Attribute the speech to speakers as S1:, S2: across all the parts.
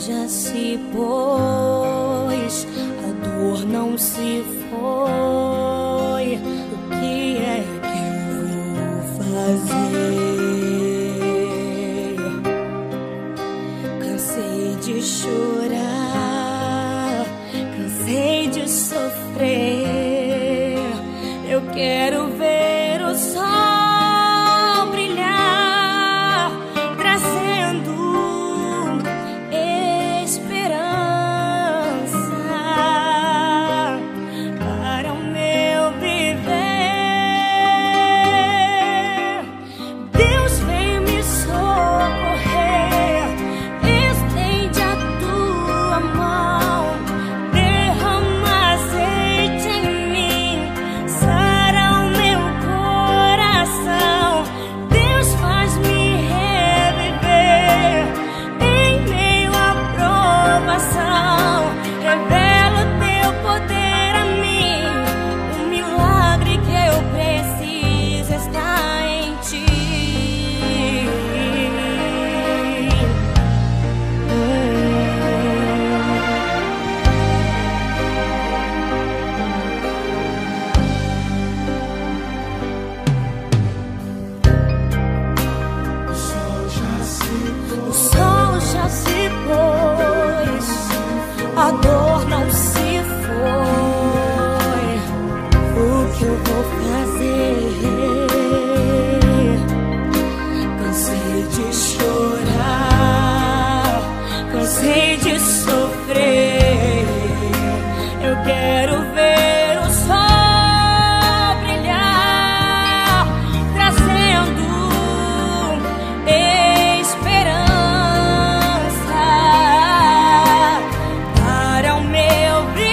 S1: já se pôs, a dor não se foi. O que é que eu vou fazer? Cansei de chorar, cansei de sofrer. Eu quero ver o sol brilhar, trazendo esperança para o meu viver. Deus vem me socorrer, estende a tua mão, derrama azeite em mim, sara o meu coração. Deus faz-me reviver em meio à provação. Revela o teu poder a mim, o milagre que eu preciso está em ti. O sol já se pôs, a dor não se foi. O que eu vou fazer? Cansei de chorar, cansei de sofrer. Eu quero ver o sol brilhar, trazendo esperança para o meu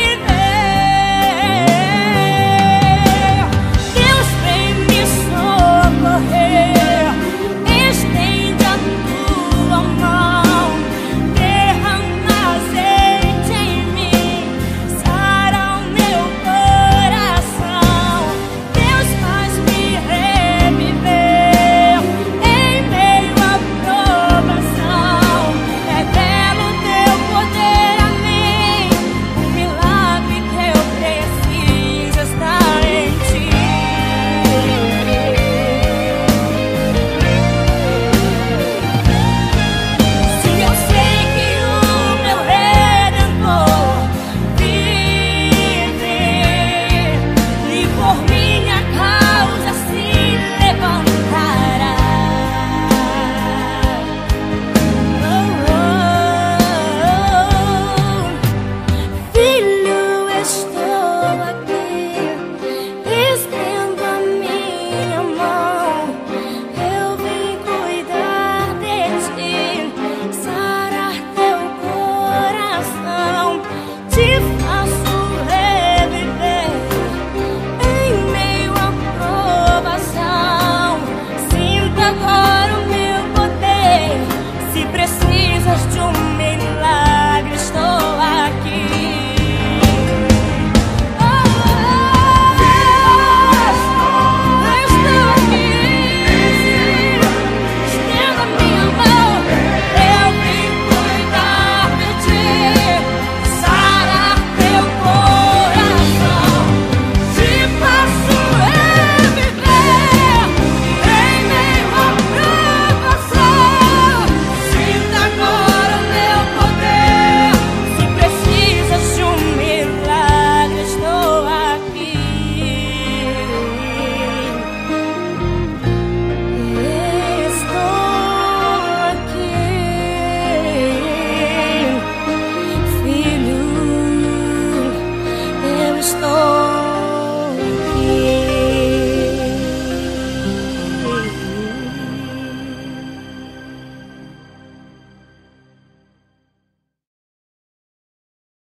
S1: viver. Deus vem me socorrer, estende a tua mão, derrama azeite em mim, sara o meu coração. Deus faz-me reviver em meio à provação. Revela o teu poder a mim, o milagre que eu preciso está em ti. Sim, eu sei que o meu Redentor vive e por minha causa se levantará. Filho, estou aqui, estendo a minha mão. Eu vim cuidar de ti, sarar teu coração. Te faço reviver em meio à provação. Sinta agora o meu poder. Se precisa